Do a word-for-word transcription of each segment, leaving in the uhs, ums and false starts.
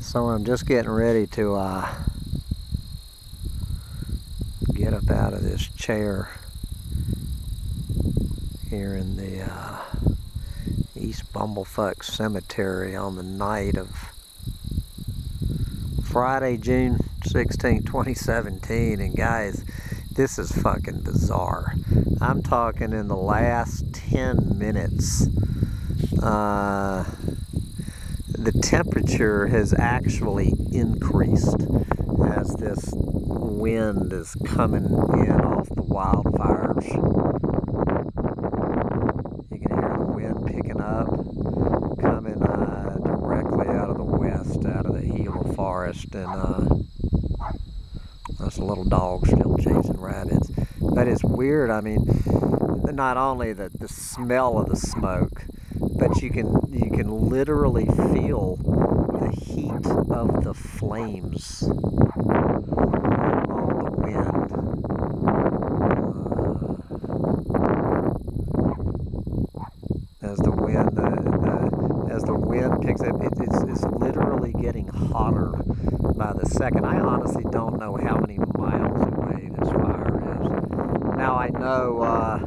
So I'm just getting ready to uh, get up out of this chair here in the uh, East Bumblefuck Cemetery on the night of Friday, June sixteenth, twenty seventeen. And guys, this is fucking bizarre. I'm talking in the last ten minutes. Uh, the temperature has actually increased as this wind is coming in off the wildfires. You can hear the wind picking up, coming uh, directly out of the west, out of the Gila forest, and uh, there's a little dog still chasing rabbits. But it's weird. I mean, not only the, the smell of the smoke, but you can you can literally feel the heat of the flames on the wind. Uh, as the wind the, the, as the wind picks up, it, it's, it's literally getting hotter by the second. I honestly don't know how many miles away this fire is. Now I know uh,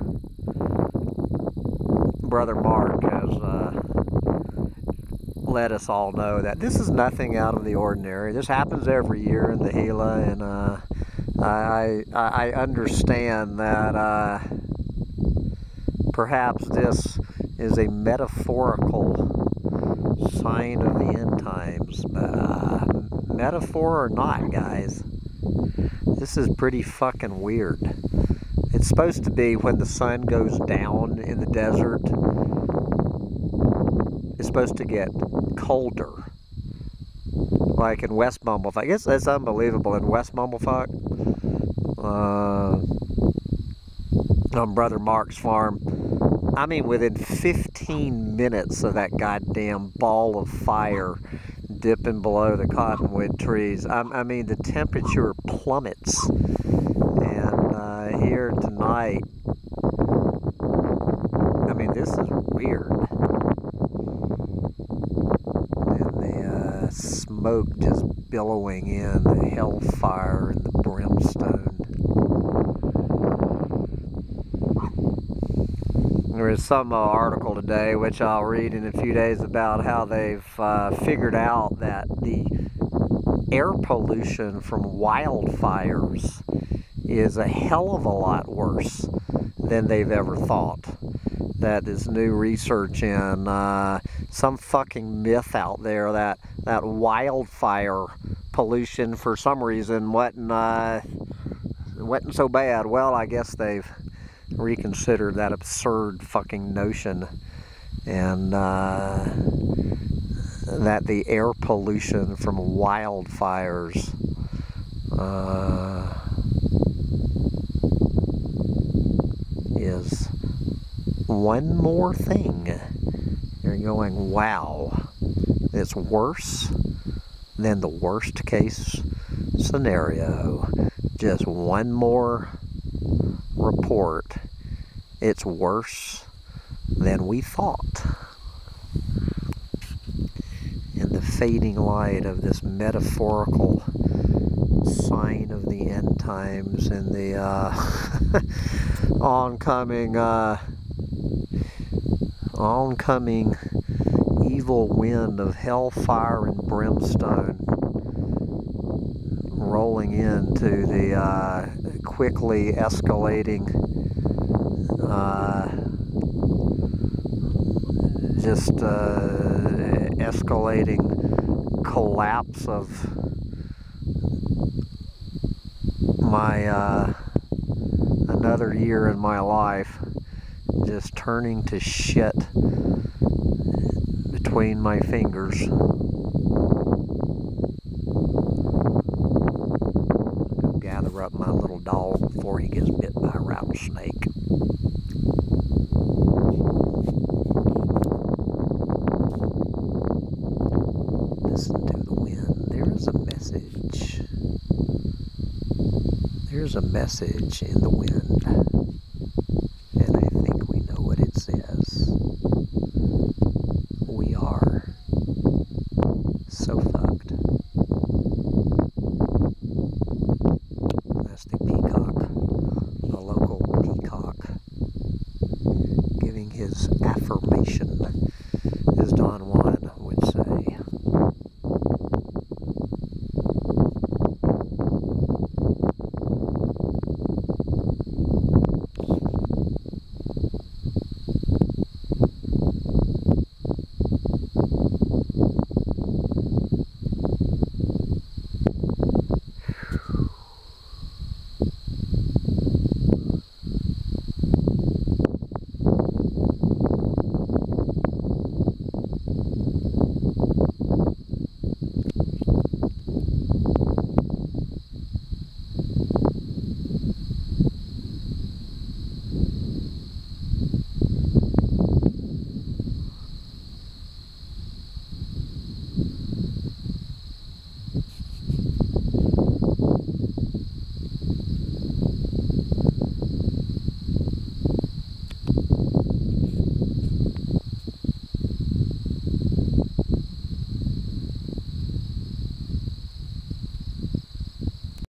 Brother Mark has uh, let us all know that this is nothing out of the ordinary. This happens every year in the Gila, and uh, I, I I understand that uh, perhaps this is a metaphorical sign of the end times, but uh, metaphor or not, guys, this is pretty fucking weird. It's supposed to be when the sun goes down in the desert, it's supposed to get colder. Like in West Bumblefuck. I guess that's unbelievable. In West Bumblefuck, uh, on Brother Mark's farm, I mean, within fifteen minutes of that goddamn ball of fire dipping below the cottonwood trees, I, I mean, the temperature plummets. And uh, here tonight, I mean, this is weird. And the uh, smoke just billowing in, the Hellfire and the Brimstone. There is some uh, article today, which I'll read in a few days, about how they've uh, figured out that the air pollution from wildfires is a hell of a lot worse than they've ever thought. That is new research in uh, some fucking myth out there that that wildfire pollution for some reason wasn't uh, wasn't so bad. Well, I guess they've reconsidered that absurd fucking notion, and uh, that the air pollution from wildfires uh, is one more thing. You're going, wow, it's worse than the worst case scenario. Just one more report. It's worse than we thought. In the fading light of this metaphorical sign of the end times and the uh, oncoming uh, oncoming evil wind of hellfire and brimstone rolling into the uh, quickly escalating uh, just uh, escalating collapse of my uh, another year in my life, just turning to shit between my fingers. Go gather up my little dog before he gets bit by a rattlesnake. Listen to the wind. There is a message. There's a message in the wind.